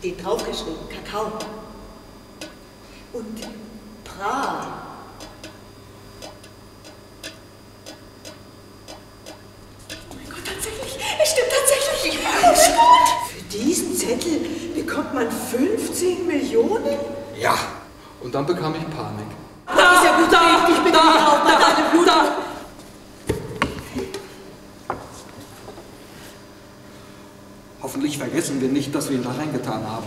steht draufgeschrieben, Kakao. Und Pra. Oh mein Gott, tatsächlich. Es stimmt tatsächlich. Oh mein Gott. Für diesen Zettel bekommt man 15 Millionen? Ja, und dann bekam ich Panik. Das ist ja gut, ich bin auch mal deine Blut. Hoffentlich vergessen wir nicht, dass wir ihn da reingetan haben.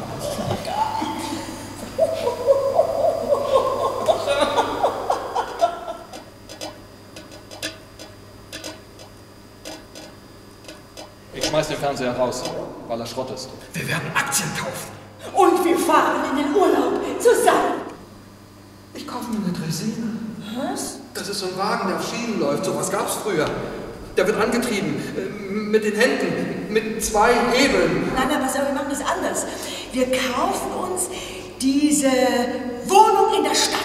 Ich schmeiß den Fernseher raus, weil er Schrott ist. Wir werden Aktien kaufen. Und wir fahren in den Urlaub zusammen. Ich kaufe mir eine Dresine. Was? Das ist so ein Wagen, der auf Schienen läuft. So was gab's früher. Der wird angetrieben. Mit den Händen. Mit 2 Hebeln. Nein, aber wir machen das anders. Wir kaufen uns diese Wohnung in der Stadt.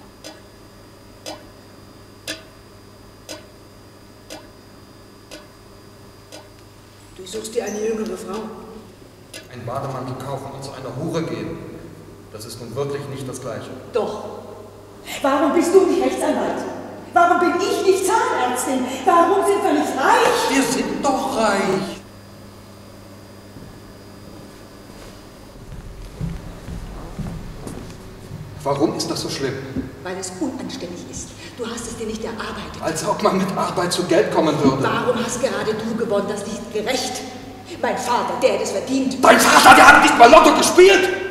Du suchst dir eine jüngere Frau. Ein Bademantel kaufen und zu einer Hure gehen. Das ist nun wirklich nicht das Gleiche. Doch. Warum bist du nicht Rechtsanwalt? Warum bin ich nicht Zahnärztin? Warum sind wir nicht reich? Wir sind doch reich. Warum ist das so schlimm? Weil es unanständig ist. Du hast es dir nicht erarbeitet. Als ob man mit Arbeit zu Geld kommen würde. Warum hast gerade du gewonnen? Das ist nicht gerecht. Mein Vater, der hätte es verdient. Dein Vater, der hat nicht mal Lotto gespielt!